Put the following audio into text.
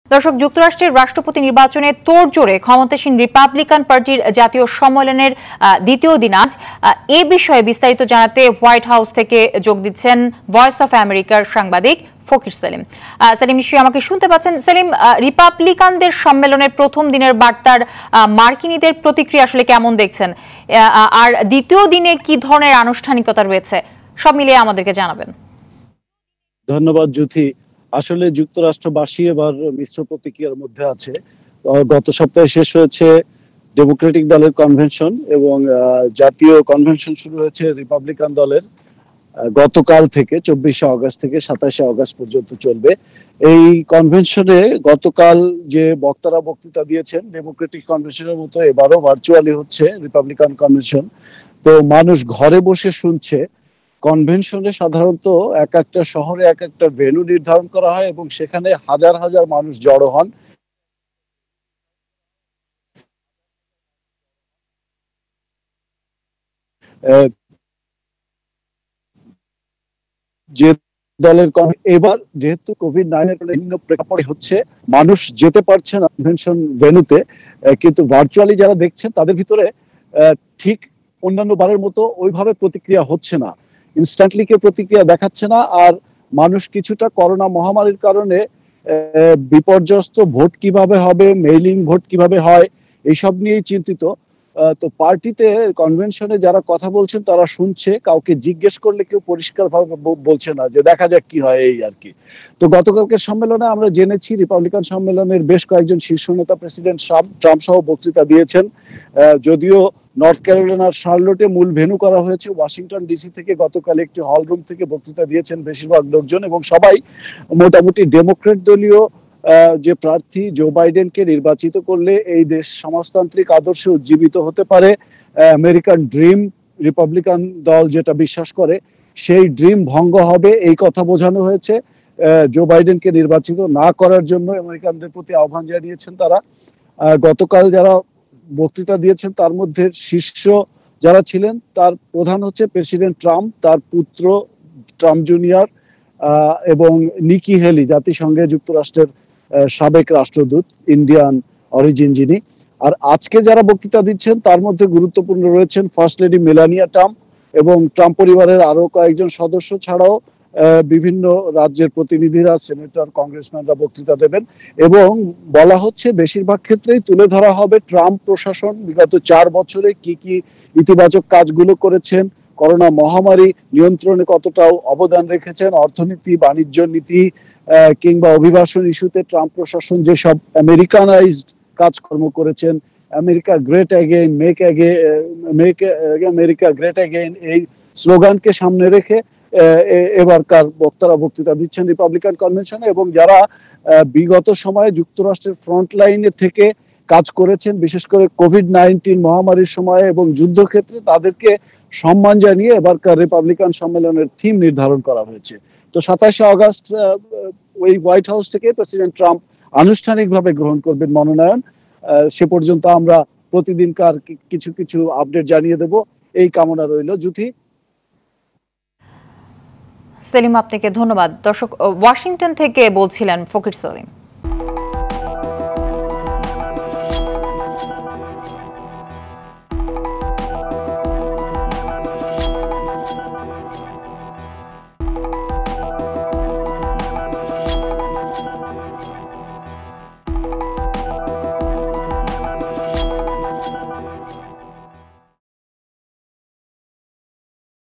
দর্শক, যুক্তরাষ্ট্রের রাষ্ট্রপতি নির্বাচনে তোড়জোড়ে ক্ষমতাসীন রিপাবলিকান পার্টির জাতীয় সম্মেলনের দ্বিতীয় দিন আজ। এ বিষয়ে বিস্তারিত জানাতে হোয়াইট হাউস থেকে যোগ দিচ্ছেন ভয়েস অফ আমেরিকার সাংবাদিক ফকির সেলিম। সেলিম, নিশ্চয়ই আমাকে শুনতে পাচ্ছেন। সেলিম, রিপাবলিকানদের সম্মেলনের প্রথম দিনের বার্তার মার্কিনীদের প্রতিক্রিয়া আসলে কেমন দেখছেন, আর দ্বিতীয় দিনে কি ধরনের আনুষ্ঠানিকতা রয়েছে, সব মিলিয়ে আমাদেরকে জানাবেন। ধন্যবাদ জ্যোতি। আসলে যুক্তরাষ্ট্রবাসী এবার মিশ্র প্রতিক্রিয়ার মধ্যে আছে। গত সপ্তাহে শেষ হয়েছে ডেমোক্রেটিক দলের কনভেনশন এবং জাতীয় কনভেনশন শুরু হয়েছে রিপাবলিকান দলের গতকাল থেকে 24শে আগস্ট থেকে 27শে আগস্ট পর্যন্ত চলবে। এই কনভেনশনে গতকাল যে বক্তারা বক্তৃতা দিয়েছেন ডেমোক্রেটিক কনভেনশনের মতো এবারও ভার্চুয়ালি হচ্ছে রিপাবলিকান কনভেনশন। তো মানুষ ঘরে বসে শুনছে। কনভেনশনে সাধারণত এক একটা শহরে এক একটা ভেন্যু নির্ধারণ করা হয় এবং সেখানে হাজার হাজার মানুষ জড়ো হন। যে দলের এবার যেহেতু কোভিড-19 বিভিন্ন প্রেক্ষাপটে হচ্ছে, মানুষ যেতে পারছে না কনভেনশন ভেন্যুতে, কিন্তু ভার্চুয়ালি যারা দেখছেন তাদের ভিতরে ঠিক অন্যান্য বারের মতো ওইভাবে প্রতিক্রিয়া হচ্ছে না, ইনস্ট্যান্টলি কেউ প্রতিক্রিয়া দেখাচ্ছে না। আর মানুষ কিছুটা করোনা মহামারীর কারণে বিপর্যস্ত ভোট কিভাবে হবে, মেইলিং ভোট কিভাবে হয়, এইসব নিয়েই চিন্তিত। তো পার্টিতে কনভেনশনে যারা কথা বলছেন তারা শুনছে, কাউকে জিজ্ঞেস করলে কেউ পরিষ্কার ভাবে বলছে না, যে দেখা যাক কি হয়, এই আর কি। তো গতকালকে সম্মেলনে আমরা জেনেছি রিপাবলিকান সম্মেলনের বেশ কয়েকজন শীর্ষ নেতা প্রেসিডেন্ট ট্রাম্প সহ বক্তৃতা দিয়েছেন। যদিও নর্থ ক্যারোলিনার শার্লটে মূল ভেন্যু করা হয়েছে, ওয়াশিংটন ডিসি থেকে গতকাল একটি হল রুম থেকে বক্তৃতা দিয়েছেন বেশিরভাগ লোকজন, এবং সবাই মোটামুটি ডেমোক্রেট দলীয় যে প্রার্থী জো বাইডেনকে নির্বাচিত করলে এই দেশ সমাজতান্ত্রিক আদর্শে উজ্জীবিত হতে পারে, আমেরিকান ড্রিম রিপাবলিকান দল যেটা বিশ্বাস করে সেই ড্রিম ভঙ্গ হবে, এই কথা বোঝানো হয়েছে। জো বাইডেনকে নির্বাচিত না করার জন্য আমেরিকানদের প্রতি আহ্বান জানিয়েছেন তারা। গতকাল যারা বক্তৃতা দিয়েছেন তার মধ্যে শীর্ষ যারা ছিলেন তার প্রধান হচ্ছে প্রেসিডেন্ট ট্রাম্প, তার পুত্র ট্রাম্প জুনিয়র এবং নিকি হেলি, জাতিসংঘে যুক্তরাষ্ট্রের সাবেক রাষ্ট্রদূত, ইন্ডিয়ান অরিজিন যিনি। আর আজকে যারা বক্তৃতা দিচ্ছেন তার মধ্যে গুরুত্বপূর্ণ রয়েছেন ফার্স্ট লেডি মেলানিয়া ট্রাম্প এবং ট্রাম্প পরিবারের আরো কয়েকজন সদস্য ছাড়াও বিভিন্ন রাজ্যের প্রতিনিধিরা, সেনেটর, কংগ্রেসম্যানরা বক্তৃতা দেবেন। এবং বলা হচ্ছে বেশিরভাগ ক্ষেত্রেই তুলে ধরা হবে ট্রাম্প প্রশাসন বিগত 4 বছরে কি কি ইতিবাচক কাজগুলো করেছেন, করোনা মহামারী নিয়ন্ত্রণে কতটা অবদান রেখেছেন, অর্থনীতি, বাণিজ্য নীতি কিংবা অভিবাসন ইস্যুতে ট্রাম্প প্রশাসন যেসব আমেরিকানাইজড কাজকর্ম করেছেন, America great again, make America great again, এই স্লোগানকে সামনে রেখে এবারকার বক্তারা বক্তৃতা দিচ্ছেন রিপাবলিকান কনভেনশনে। এবং যারা বিগত সময়ে যুক্তরাষ্ট্রের ফ্রন্ট লাইনে থেকে কাজ করেছেন, বিশেষ করে কোভিড-19 মহামারীর সময়ে এবং যুদ্ধক্ষেত্রে, তাদেরকে সম্মান জানিয়ে এবারকার রিপাবলিকান সম্মেলনের থিম নির্ধারণ করা হয়েছে। তো 27শে আগস্ট ওই হোয়াইট হাউস থেকে প্রেসিডেন্ট ট্রাম্প আনুষ্ঠানিকভাবে গ্রহণ করবেন মনোনয়ন। সে পর্যন্ত আমরা প্রতিদিনকার কিছু কিছু আপডেট জানিয়ে দেব, এই কামনা রইল। জ্যোতি। সেলিম, আপনাকে ধন্যবাদ। দর্শক, ওয়াশিংটন থেকে বলছিলেন ফকির সেলিম।